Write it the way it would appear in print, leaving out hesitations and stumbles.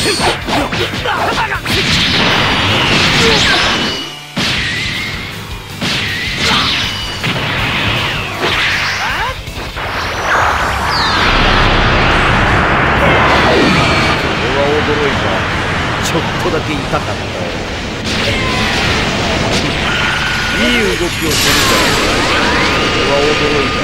ちょっとだけ痛かったよ。いい動きをするから俺は驚いた。